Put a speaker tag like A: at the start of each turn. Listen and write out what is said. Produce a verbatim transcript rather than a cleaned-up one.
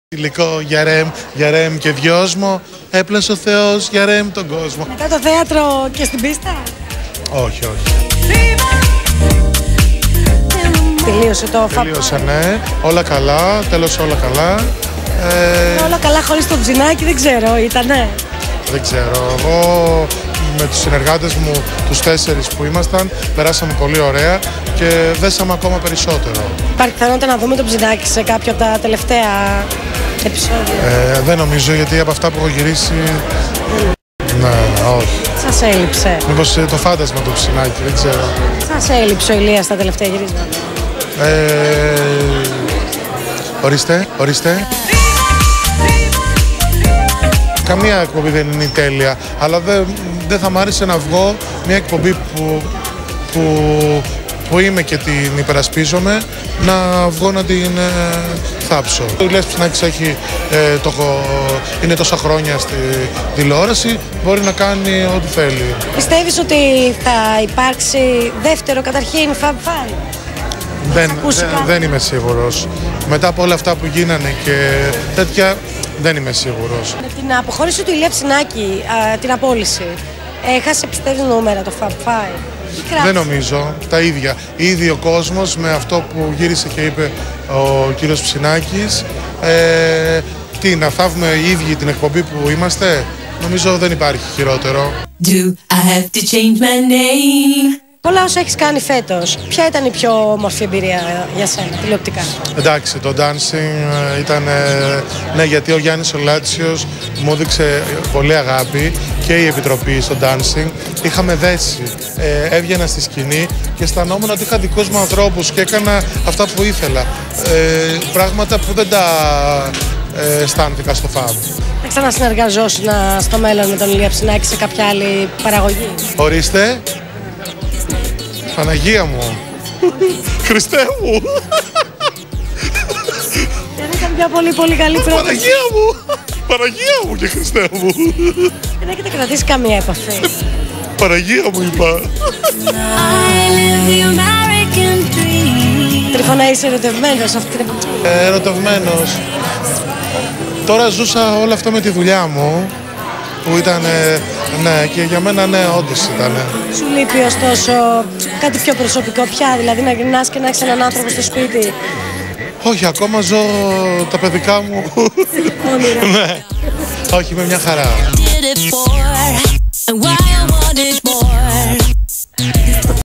A: Υλικό για ρεμ, για ρεμ και δυόσμο, έπλασε ο Θεός για ρεμ τον κόσμο.
B: Μετά το θέατρο και στην πίστα.
A: Όχι, όχι.
B: Τελείωσε το φαπ.
A: Τελείωσε, ναι. Όλα καλά, τέλος όλα καλά.
B: Ε... Όλα καλά χωρίς το Ψινάκι, δεν ξέρω, ήτανε.
A: Δεν ξέρω. Εγώ με τους συνεργάτες μου, τους τέσσερις που ήμασταν, περάσαμε πολύ ωραία και δέσαμε ακόμα περισσότερο.
B: Υπάρχει πιθανότητα να δούμε το Ψινάκι σε κάποιο από τα τελευταία επεισόδια?
A: Ε, δεν νομίζω, γιατί από αυτά που έχω γυρίσει... Ναι, όχι.
B: Σας έλειψε?
A: Μήπως το φάντασμα του Ψινάκι, δεν ξέρω.
B: Σας έλειψε ο Ηλίας στα τελευταία γυρίσματα?
A: Ε, ορίστε, ορίστε. Καμία εκπομπή δεν είναι τέλεια, αλλά δεν, δεν θα μ' άρεσε να βγω μια εκπομπή που, που, που είμαι και την υπερασπίζομαι, να βγω να την ε, θάψω. Ο Ηλίας Ψινάκης έχει, ε, το, είναι τόσα χρόνια στη τηλεόραση, μπορεί να κάνει ό,τι θέλει.
B: Πιστεύεις ότι θα υπάρξει δεύτερο καταρχήν Fab Five?
A: Δεν, δεν, δεν είμαι σίγουρος. Μετά από όλα αυτά που γίνανε και τέτοια, δεν είμαι σίγουρος.
B: Με την αποχώρηση του Ηλία Ψινάκη, α, την απόλυση, έχασε πιστεύεις νούμερα το Fab Five?
A: Δεν νομίζω. Τα ίδια. Ήδη ο κόσμος με αυτό που γύρισε και είπε ο κύριος Ψινάκης. Ε, τι, να θαύουμε οι ίδιοι την εκπομπή που είμαστε? Νομίζω δεν υπάρχει χειρότερο.
C: Do I have to change my name?
B: Πολλά όσα έχεις κάνει φέτος, ποια ήταν η πιο όμορφη εμπειρία για σένα, τηλεοπτικά?
A: Εντάξει, το dancing ήταν, ναι, γιατί ο Γιάννης ο Λάτσιος μου έδειξε πολύ αγάπη και η Επιτροπή στο dancing. Είχαμε δέσει, ε, έβγαινα στη σκηνή και αισθανόμουν ότι είχα δικούς μου ανθρώπους και έκανα αυτά που ήθελα. Ε, πράγματα που δεν τα ε, αισθάνθηκα στο Fab.
B: Θα ξανασυνεργαζόσουν στο μέλλον με τον Ηλία Ψινάκη σε κάποια άλλη παραγωγή?
A: Ορίστε. Παναγία μου. Χριστέ μου.
B: Δεν ήταν μια πολύ πολύ καλή πρόταση?
A: Παναγία μου. Παναγία μου και Χριστέ μου.
B: Δεν έχετε κρατήσει καμία επαφή?
A: Παναγία μου είπα.
B: Τριφωνά, είσαι ερωτευμένος αυτή την εποχή?
A: Ε, ερωτευμένος. Τώρα ζούσα όλο αυτό με τη δουλειά μου, που ήταν, ναι, και για μένα ναι, όντως ήταν.
B: Σου λείπει ωστόσο κάτι πιο προσωπικό πια, δηλαδή να γυρνάς και να έχεις έναν άνθρωπο στο σπίτι?
A: Όχι, ακόμα ζω τα παιδικά μου.
B: Όνειρα.
A: Ναι. Όχι, με μια χαρά.